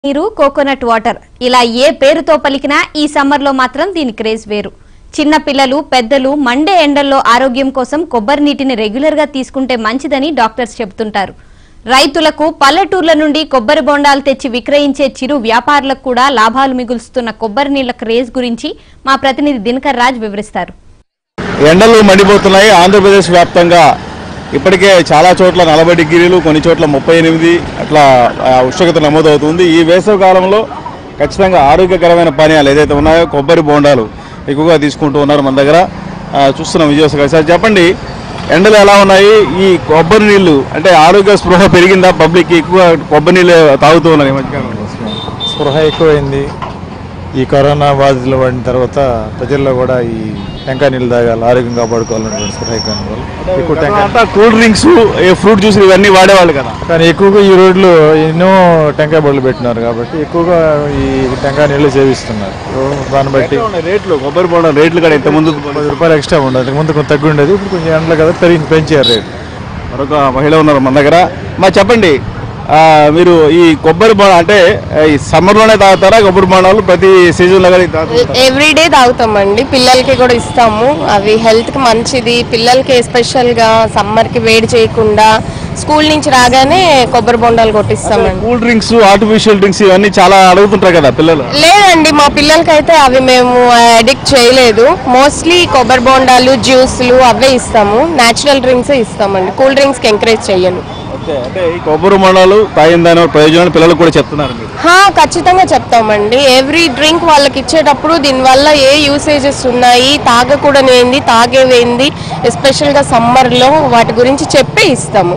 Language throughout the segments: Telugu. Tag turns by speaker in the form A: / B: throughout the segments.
A: నీరు కోకోనట్ వాటర్ ఇలా ఏ పేరుతో పలికినా ఈ సమ్మర్ లో మాత్రం దీని క్రేజ్ వేరు. చిన్న పిల్లలు పెద్దలు మండే ఎండల్లో ఆరోగ్యం కోసం కొబ్బరి నీటిని రెగ్యులర్ గా తీసుకుంటే మంచిదని డాక్టర్స్ చెబుతుంటారు. రైతులకు పల్లెటూర్ల నుండి కొబ్బరి బొండాలు తెచ్చి విక్రయించే చిరు వ్యాపారులకు కూడా లాభాలు మిగులుస్తున్న కొబ్బరి నీళ్ల క్రేజ్ గురించి మా ప్రతినిధి దినకర్ రాజ్ వివరిస్తారు.
B: ఎండలు మండిపోతున్నాయి. ఆంధ్రప్రదేశ్ వ్యాప్తంగా ఇప్పటికే చాలా చోట్ల 40 డిగ్రీలు, కొన్ని చోట్ల 38 అట్లా ఉష్ణోగ్రత నమోదవుతుంది. ఈ వేసవి కాలంలో ఖచ్చితంగా ఆరోగ్యకరమైన పానీయాలు ఏదైతే ఉన్నాయో కొబ్బరి బోండాలు ఎక్కువగా తీసుకుంటూ ఉన్నారు. మన దగ్గర చూస్తున్నాం. విజయవాడ సార్ చెప్పండి, ఎండలు ఎలా ఉన్నాయి? ఈ కొబ్బరి నీళ్లు అంటే ఆరోగ్య స్పృహ పెరిగిందా? పబ్లిక్ ఎక్కువ కొబ్బరి నీళ్ళు తాగుతూ ఉన్నారు ఈ మధ్యకాలంలో.
C: స్పృహ ఎక్కువైంది. ఈ కరోనా బాధితులు పడిన తర్వాత ప్రజల్లో కూడా ఈ టెంకాయ నీళ్ళు తాగాలి, ఆరోగ్యం కాపాడుకోవాలన్నటువంటి స్పృహ ఎక్కువ.
B: టెంకాయ కూల్ డ్రింక్స్, ఫ్రూట్ జ్యూస్ ఇవన్నీ వాడేవాళ్ళు కదా,
C: కానీ ఎక్కువగా ఈ రోడ్లు ఎన్నో టెంకాయ బళ్ళు పెట్టినారు కాబట్టి ఎక్కువగా ఈ టెంకాయ నీళ్ళు సేవిస్తున్నారు. దాన్ని బట్టి
B: రేట్లు, కొబ్బరి బోండాలు రేట్లు కూడా ఇంత ముందు
C: 10 రూపాయలు ఎక్స్ట్రా ఉండదు. ముందు కొంచెం తగ్గి ఉండేది, ఇప్పుడు కొంచెం ఎండలు కదా పెంచారు రేటు.
B: మరొక మహిళ ఉన్నారు మన దగ్గర. చెప్పండి, మీరు ఈ కొబ్బరి బోండా అంటే ఈ సమ్మర్ లోనే తాగుతారా? కొబ్బరి బోండాలు ప్రతి సీజన్ లో
D: ఎవ్రీడే తాగుతామండి. పిల్లలకి కూడా ఇస్తాము. అవి హెల్త్ కి మంచిది. పిల్లలకి ఎస్పెషల్ గా సమ్మర్ కి వేడి చేయకుండా స్కూల్ నుంచి రాగానే కొబ్బరి బొండాలు కొట్టిస్తామండి.
B: కూల్ డ్రింక్స్, ఆర్టిఫిషియల్ డ్రింక్స్ ఇవన్నీ చాలా అడుగుతుంటారు కదా పిల్లలు.
D: లేదండి, మా పిల్లలకైతే అవి మేము అడిక్ట్ చేయలేదు. మోస్ట్లీ కొబ్బరి బొండాలు, జ్యూస్లు అవే ఇస్తాము. న్యాచురల్ డ్రింక్స్ ఇస్తామండి. కూల్ డ్రింక్స్ కి ఎంకరేజ్ చెయ్యను.
B: అంటే ఈ కొబ్బరి బొండాలు తాగిన దాని ప్రయోజనాలు పిల్లలకు కూడా చెప్తున్నారు.
D: ఖచ్చితంగా చెప్తామండి. ఎవ్రీ డ్రింక్ వాళ్ళకి ఇచ్చేటప్పుడు దీనివల్ల ఏ యూసేజెస్ ఉన్నాయి, తాగకూడనిది, తాగేవేంది, ఎస్పెషల్ గా సమ్మర్ లో వాటి గురించి చెప్పే ఇస్తాము.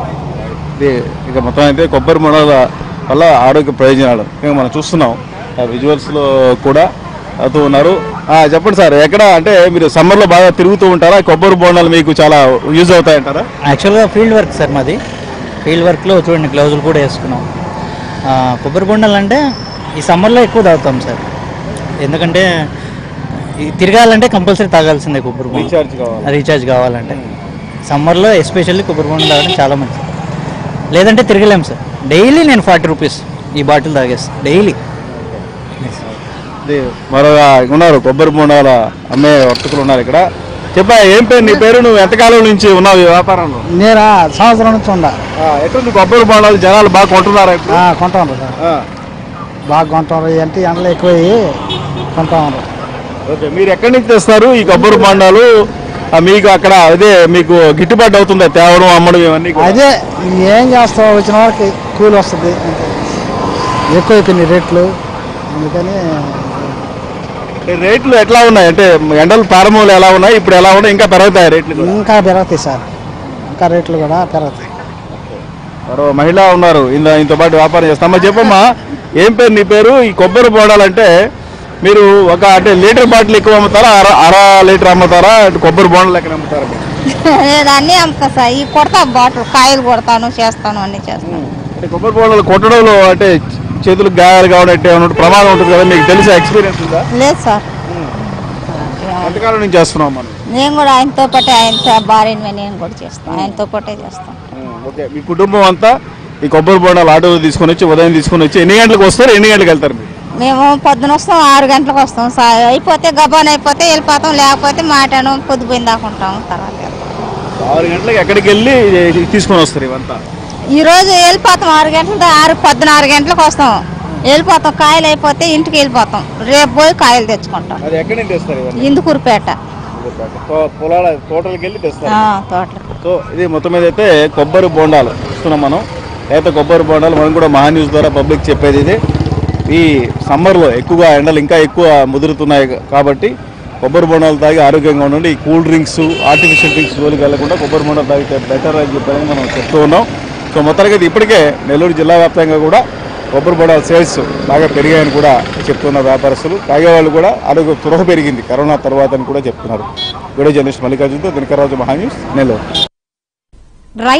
B: ఇక మొత్తం అయితే కొబ్బరి బొండాల వల్ల ఆరోగ్య ప్రయోజనాలు మనం చూస్తున్నాం. విజువల్స్ లో కూడా అవుతూ ఉన్నారు. చెప్పండి సార్, ఎక్కడ అంటే మీరు సమ్మర్ లో బాగా తిరుగుతూ ఉంటారా? కొబ్బరి బొండాలు మీకు చాలా యూజ్ అవుతాయంటారా?
E: యాక్చువల్గా ఫీల్డ్ వర్క్ సార్ మాది. ఫీల్డ్ వర్క్లో చూడండి, గ్లౌజులు కూడా వేసుకున్నాం. కొబ్బరి బొండాలు అంటే ఈ సమ్మర్లో ఎక్కువ తాగుతాం సార్. ఎందుకంటే తిరగాలంటే కంపల్సరీ తాగాల్సిందే కొబ్బరి బొండాలు. రీఛార్జ్ కావాలంటే సమ్మర్లో ఎస్పెషల్లీ కొబ్బరి బొండాలు తాగడం చాలా మంచిది. లేదంటే తిరగలేము సార్. డైలీ నేను 40 రూపీస్ ఈ బాటిల్ తాగేస్తాను డైలీ.
B: మరొక ఉన్నారు కొబ్బరి బొండాల అమ్మే వర్తకులు ఉన్నారు ఇక్కడ. చెప్పా, ఏం పేరు నీ పేరు? నువ్వు ఎంతకాలం నుంచి ఉన్నావు ఈ వ్యాపారంలో?
F: నేను సంవత్సరం నుంచి ఉన్నా.
B: ఎట్లుంది కొబ్బరి బొండాలు? జనాలు బాగా కొంటున్నారా?
F: కొంటా ఉన్నారు సార్, బాగా కొంటారు. అంటే ఎండలు ఎక్కువ కొంటా ఉన్నారు.
B: ఓకే, మీరు ఎక్కడి నుంచి తెస్తారు ఈ కొబ్బరి బొండాలు? మీకు అక్కడ అదే మీకు గిట్టుబాటు అవుతుందా తేవడం, అమ్మడం ఇవన్నీ?
F: అదే ఏం చేస్తావు, వచ్చిన వాళ్ళకి కూలి వస్తుంది. ఎక్కువ అయిపోయినాయి రేట్లు, అందుకని.
B: రేట్లు ఎట్లా ఉన్నాయి అంటే ఎండలు ప్రారంభంలో ఎలా ఉన్నాయి, ఇప్పుడు ఎలా ఉన్నాయి? ఇంకా పెరుగుతాయి రేట్లు?
F: ఇంకా పెరుగుతాయి సార్, ఇంకా రేట్లు కూడా పెరుగుతాయి.
B: మరో మహిళ ఉన్నారు, ఇంతో పాటు వ్యాపారం చేస్తామా. చెప్పమ్మా, ఏం పేరు నీ పేరు? ఈ కొబ్బరి బొండాలంటే మీరు ఒక అంటే లీటర్ బాటిల్ ఎక్కువ అమ్ముతారా, అర లీటర్ అమ్ముతారా? కొబ్బరి బొండాలు ఎక్కడ అమ్ముతారా?
G: అన్నీ అమ్ముతా సార్. ఈ కొడతా బాటిల్, కాయలు కొడతాను, చేస్తాను, అన్ని చేస్తాను.
B: అంటే కొబ్బరి బొండాలు కొట్టడంలో అంటే చేతులకు గాయాలు కావడం ప్రమాదం ఉంటుంది కదా, మీకు తెలిసే ఎక్స్పీరియన్స్ ఉందా?
G: లేదు సార్.
B: ఎంతకాలం నుంచి చేస్తున్నాం మనం?
G: నేను కూడా ఆయనతో పాటే, ఆయన భార్యని నేను కూడా చేస్తాను, ఆయనతో పాటే చేస్తాను.
B: ఓకే, మీ కుటుంబం అంతా ఈ కొబ్బరి బొండాలు ఆటోలో తీసుకొని వచ్చి, ఉదయం తీసుకొని వచ్చి ఎన్ని గంటలకు వస్తారు, ఎన్ని గంటలకు వెళ్తారు?
G: మేము పొద్దున వస్తాం, 6 గంటలకు వస్తాం. అయిపోతే గబాన్ అయిపోతే వెళ్ళిపోతాం, లేకపోతే మాటాను పొద్దుపోయిన దాకా ఉంటాం. తర్వాత
B: 6 గంటలకు ఎక్కడికి వెళ్ళి తీసుకొని వస్తారు ఇవంతా?
G: ఈ రోజు వెళ్ళిపోతాం 6 గంటలకు, పొద్దున 6 గంటలకు వస్తాం, వెళ్ళిపోతాం. కాయలు అయిపోతే ఇంటికి వెళ్ళిపోతాం. రేపు పోయి కాయలు తెచ్చుకుంటాం. ఇందుకూరుపేట
B: తోటలకి వెళ్ళి తెస్తారు.
G: తోటలకు.
B: సో ఇది మొత్తం మీద అయితే కొబ్బరి బొండాలు ఇస్తున్నాం మనం. అయితే కొబ్బరి బొండాలు మనం కూడా మహా న్యూస్ ద్వారా పబ్లిక్ చెప్పేది ఇది. ఈ సమ్మర్లో ఎక్కువగా ఎండలు ఇంకా ఎక్కువ ముదురుతున్నాయి కాబట్టి కొబ్బరి బొండాలు తాగి ఆరోగ్యంగా ఉండండి. ఈ కూల్ డ్రింక్స్, ఆర్టిఫిషియల్ డ్రింక్స్ జోలికి వెళ్లకుండా కొబ్బరి బొండాలు తాగితే బెటర్ అని చెప్పని మనం చెప్తూ ఉన్నాం. సో మొత్తానికి ఇప్పటికే నెల్లూరు జిల్లా వ్యాప్తంగా కూడా కొబ్బరి బొండాల సేల్స్ బాగా పెరిగాయని కూడా చెప్తున్న వ్యాపారస్తులు. తాగేవాళ్ళు కూడా ఆరోగ్య త్వరగా పెరిగింది కరోనా తర్వాత అని కూడా చెప్తున్నారు. వీడియో జర్నలిస్ట్ మల్లికార్జున్తో దినకర్ రాజు, మహా న్యూస్, నెల్లూరు.